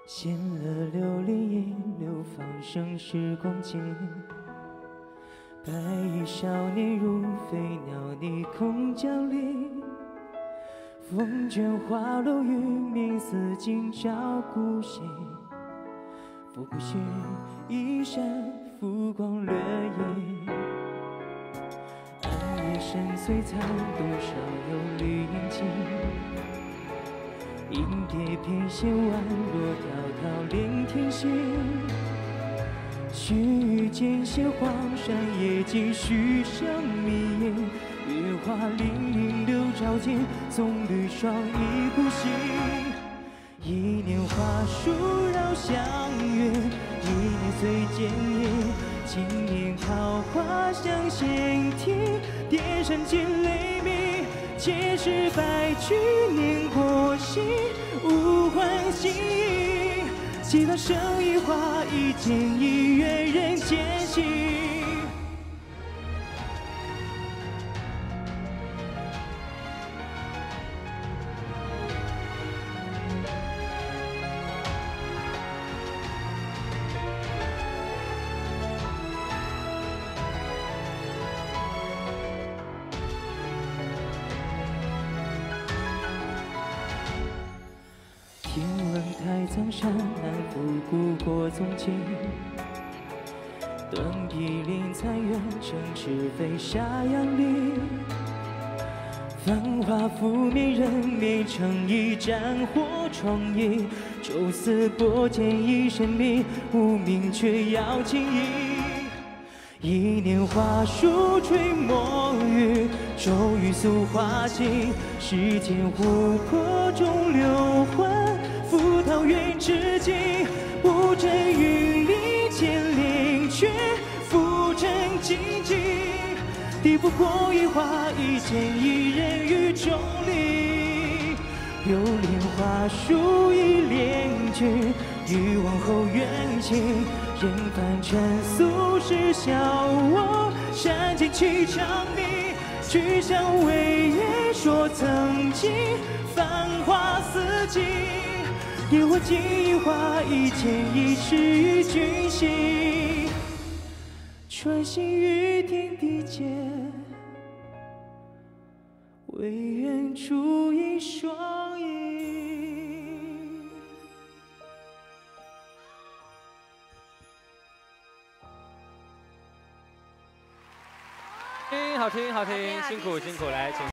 写了流连夜，流放生时光间。白衣少年如飞鸟，逆空降临。风卷花落雨鸣，似今朝孤行。拂不去一闪浮光掠影。暗夜深邃藏，多少有绿眼睛。 银蝶翩跹，宛若迢迢连天行。须见鲜黄山野径，须上迷烟。月华粼粼，流照间，棕榈霜一孤行。一年华树绕香月，一年岁渐夜。今年桃花香闲庭，点山间雷鸣。 皆是白驹年过隙，无欢喜。寄到生一花，一见一月人间行。听闻太苍山，南复古国踪迹。断壁临残垣，城池飞沙扬里。繁华拂面，人面成一战火创意。宙斯拨剑一身名，无名却要尽意。 一年华树吹墨雨，骤雨诉花尽。世间湖泊中流欢，赴桃源至今。不争云里千灵雀，浮沉寂寂。抵不过一花，一见一人雨中里。流连花树一联句，欲往后缘起。 人凡尘俗世笑我山间曲长鸣，去向微月说曾经繁华似锦。野我锦衣花，一剑一尺与君行。穿行于天地间，唯愿烛影双影。 好听，好听，辛苦辛苦，来，请。